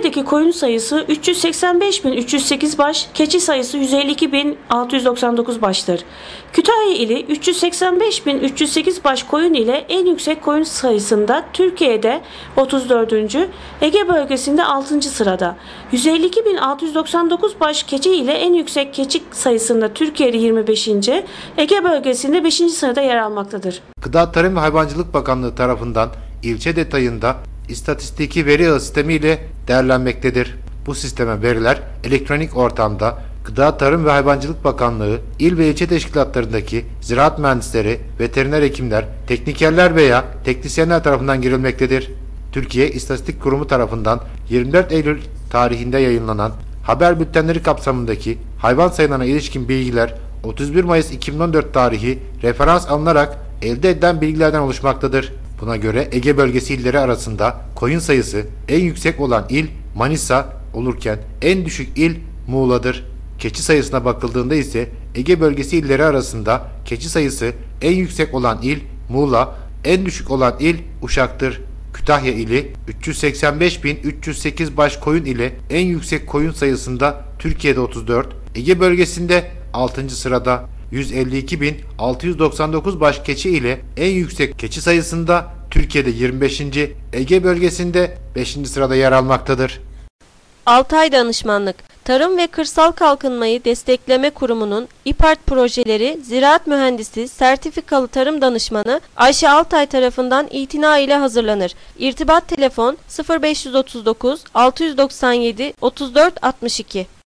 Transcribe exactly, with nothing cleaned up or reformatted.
Türkiye'deki koyun sayısı üç yüz seksen beş bin üç yüz sekiz baş, keçi sayısı yüz elli iki bin altı yüz doksan dokuz baştır. Kütahya ili üç yüz seksen beş bin üç yüz sekiz baş koyun ile en yüksek koyun sayısında Türkiye'de otuz dördüncü, Ege bölgesinde altıncı sırada. yüz elli iki bin altı yüz doksan dokuz baş keçi ile en yüksek keçi sayısında Türkiye'de yirmi beşinci, Ege bölgesinde beşinci sırada yer almaktadır. Gıda Tarım ve Hayvancılık Bakanlığı tarafından ilçe detayında istatistiki veri ağı sistemi ile değerlenmektedir. Bu sisteme veriler elektronik ortamda Gıda Tarım ve Hayvancılık Bakanlığı, il ve ilçe teşkilatlarındaki ziraat mühendisleri, veteriner hekimler, teknikerler veya teknisyenler tarafından girilmektedir. Türkiye İstatistik Kurumu tarafından yirmi dört Eylül tarihinde yayınlanan haber bültenleri kapsamındaki hayvan sayılarına ilişkin bilgiler otuz bir Mayıs iki bin on dört tarihi referans alınarak elde edilen bilgilerden oluşmaktadır. Buna göre Ege bölgesi illeri arasında koyun sayısı en yüksek olan il Manisa olurken en düşük il Muğla'dır. Keçi sayısına bakıldığında ise Ege bölgesi illeri arasında keçi sayısı en yüksek olan il Muğla, en düşük olan il Uşak'tır. Kütahya ili üç yüz seksen beş bin üç yüz sekiz baş koyun ile en yüksek koyun sayısında Türkiye'de otuz dört, Ege bölgesinde altıncı sırada. yüz elli iki bin altı yüz doksan dokuz baş keçi ile en yüksek keçi sayısında Türkiye'de yirmi beşinci, Ege bölgesinde beşinci sırada yer almaktadır. Altay Danışmanlık, Tarım ve Kırsal Kalkınmayı Destekleme Kurumu'nun İPART projeleri Ziraat Mühendisi Sertifikalı Tarım Danışmanı Ayşe Altay tarafından itina ile hazırlanır. İrtibat telefon sıfır beş otuz dokuz altı doksan yedi otuz dört altmış iki.